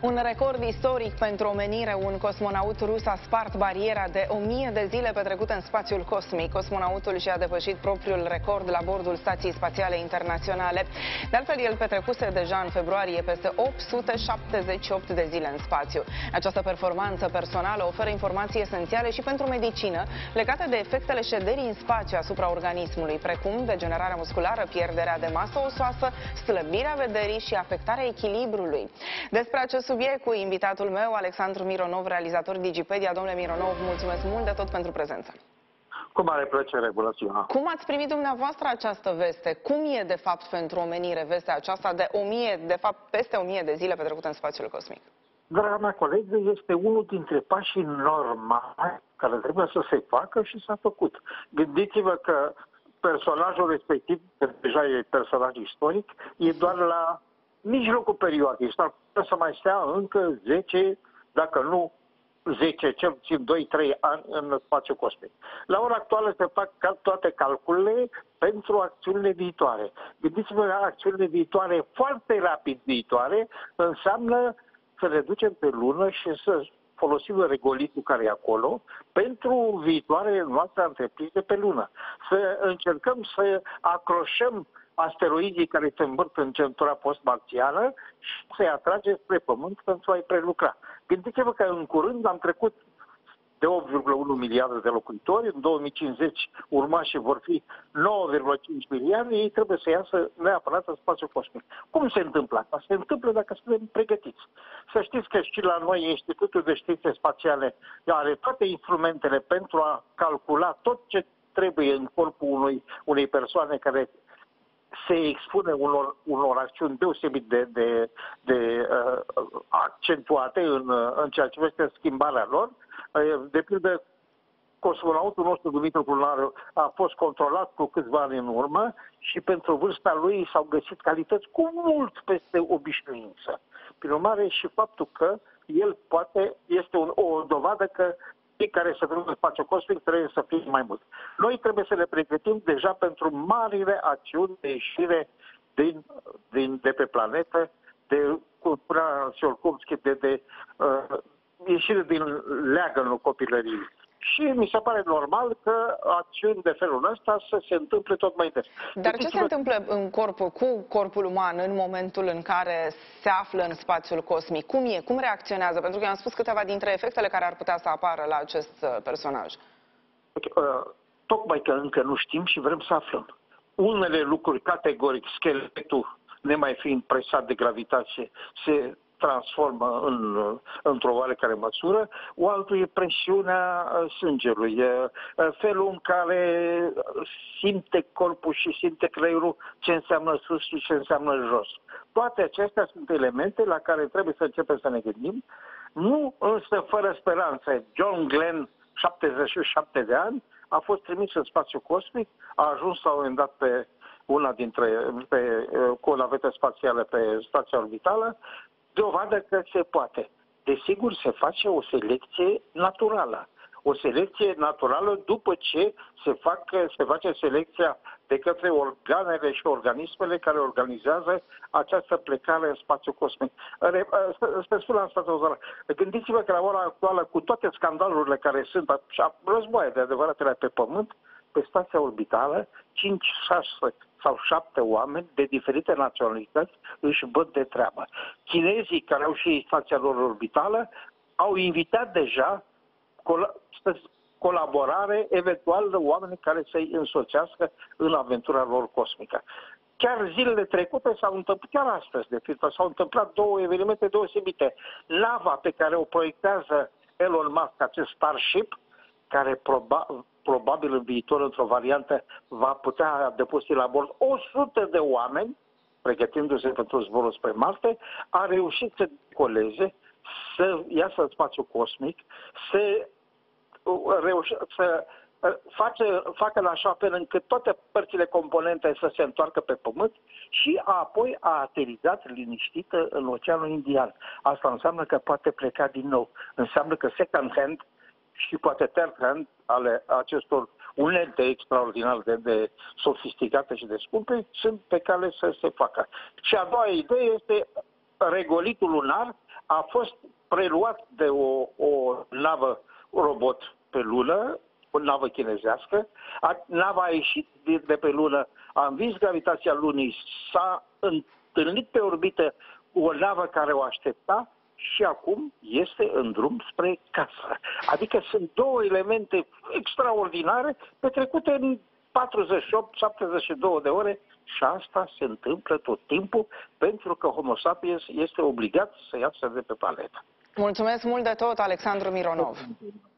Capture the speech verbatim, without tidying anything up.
Un record istoric pentru omenire, un cosmonaut rus a spart bariera de o mie de zile petrecute în spațiul cosmic. Cosmonautul și-a depășit propriul record la bordul Stației Spațiale Internaționale. De altfel, el petrecuse deja în februarie peste opt sute șaptezeci și opt de zile în spațiu. Această performanță personală oferă informații esențiale și pentru medicină, legate de efectele șederii în spațiu asupra organismului, precum degenerarea musculară, pierderea de masă osoasă, slăbirea vederii și afectarea echilibrului. Despre acest subiect cu invitatul meu, Alexandru Mironov, realizator Digipedia. Domnule Mironov, mulțumesc mult de tot pentru prezență. Cu mare plăcere, bună ziua. Cum ați primit dumneavoastră această veste? Cum e, de fapt, pentru omenire vestea aceasta de o mie, de fapt, peste o mie de zile petrecute în spațiul cosmic? Draga mea colegă, este unul dintre pașii normali care trebuie să se facă și s-a făcut. Gândiți-vă că personajul respectiv, că deja e personaj istoric, e doar la mijlocul perioadei. S-ar putea să mai stea încă zece, dacă nu zece, cel puțin doi trei ani în spațiu cosmic. La ora actuală se fac toate calculele pentru acțiunile viitoare. Gândiți-vă la acțiunile viitoare, foarte rapid viitoare, înseamnă să ne ducem pe lună și să folosim regolitul care e acolo pentru viitoarele noastre întreprinde pe lună. Să încercăm să acroșăm asteroizii care se învârt în centura post-marțiană și să-i atrage spre Pământ pentru a-i prelucra. Gândiți-vă că în curând am trecut de opt virgulă unu miliarde de locuitori, în două mii cincizeci urmașii vor fi nouă virgulă cinci miliarde, ei trebuie să iasă neapărat în spațiul cosmic. Cum se întâmplă asta? Se întâmplă dacă suntem pregătiți. Să știți că și la noi Institutul de Științe Spațiale are toate instrumentele pentru a calcula tot ce trebuie în corpul unui, unei persoane care se expune unor, unor acțiuni deosebit de, de, de uh, accentuate în, în ceea ce este schimbarea lor. Uh, de pildă, cosmonautul nostru, Dumitru Culinaru, a fost controlat cu câțiva ani în urmă și pentru vârsta lui s-au găsit calități cu mult peste obișnuință. Prin urmare, și faptul că el poate, este un, o dovadă că cei care se duc în spațiu cosmic trebuie să fie mai mult. Noi trebuie să ne pregătim deja pentru marile acțiuni de ieșire din, din, de pe planetă, de, cum spunea Tsiolkovski, de, de uh, ieșire din leagănul copilăriei. Și mi se pare normal că acțiuni de felul ăsta să se întâmple tot mai des. Dar ce se întâmplă în corpul, cu corpul uman în momentul în care se află în spațiul cosmic? Cum e? Cum reacționează? Pentru că eu am spus câteva dintre efectele care ar putea să apară la acest personaj. Uh, tocmai că încă nu știm și vrem să aflăm. Unele lucruri categoric, scheletul, nemai fiind presat de gravitație, se transformă în, într-o oarecare măsură, o altul e presiunea sângelui, e felul în care simte corpul și simte creierul ce înseamnă sus și ce înseamnă jos. Toate acestea sunt elemente la care trebuie să începem să ne gândim, nu însă fără speranță. John Glenn, șaptezeci și șapte de ani, a fost trimis în spațiu cosmic, a ajuns la un moment dat pe una dintre, pe, cu o navetă spațială pe stația orbitală, dovadă că se poate. Desigur, se face o selecție naturală. O selecție naturală după ce se, fac, se face selecția de către organele și organismele care organizează această plecare în spațiu cosmic. Să spun la asta, gândiți-vă că la ora actuală, cu toate scandalurile care sunt, și războaie de adevăratele pe Pământ, pe stația orbitală, cinci, șase sau șapte oameni de diferite naționalități își băt de treabă. Chinezii, care au și stația lor orbitală, au invitat deja col colaborare, eventual, de oameni care să-i însoțească în aventura lor cosmică. Chiar zilele trecute s-au întâmplat, chiar astăzi, de fapt, s-au întâmplat două evenimente deosebite. Nava pe care o proiectează Elon Musk, acest Starship, care probabil probabil în viitor, într-o variantă, va putea depuse la bord o sută de oameni, pregătindu-se pentru zborul spre Marte, a reușit să decoleze, să iasă în spațiu cosmic, să, reuși, să face, facă în așa fel încât toate părțile componente să se întoarcă pe Pământ și apoi a aterizat liniștită în Oceanul Indian. Asta înseamnă că poate pleca din nou. Înseamnă că second hand și poate third hand ale acestor unelte extraordinar de, de sofisticate și de scumpe sunt pe cale să se facă. Și a doua idee este regolitul lunar, a fost preluat de o, o navă robot pe lună, o navă chinezească. A, nava a ieșit de, de pe lună, a învins gravitația lunii, s-a întâlnit pe orbită cu o navă care o aștepta și acum este în drum spre casă. Adică sunt două elemente extraordinare petrecute în patruzeci și opt șaptezeci și două de ore și asta se întâmplă tot timpul pentru că Homo sapiens este obligat să iasă de pe planetă. Mulțumesc mult de tot, Alexandru Mironov.